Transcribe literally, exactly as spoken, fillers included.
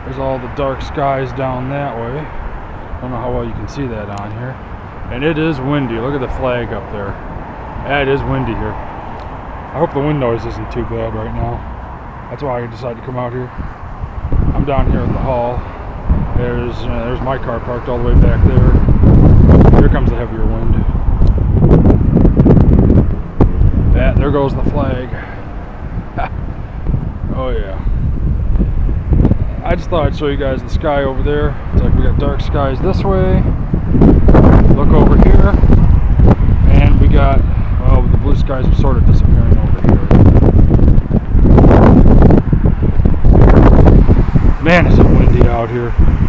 There's all the dark skies down that way. I don't know how well you can see that on here. And it is windy. Look at the flag up there. Yeah, it is windy here. I hope the wind noise isn't too bad right now. That's why I decided to come out here. I'm down here at the hall. There's uh, there's my car parked all the way back there. Here comes the heavier wind. Yeah, there goes the flag. Oh yeah. I just thought I'd show you guys the sky over there. It's like we got dark skies this way. Look over here. And we got, well, the blue skies are sort of disappearing over here. Man, is it windy out here.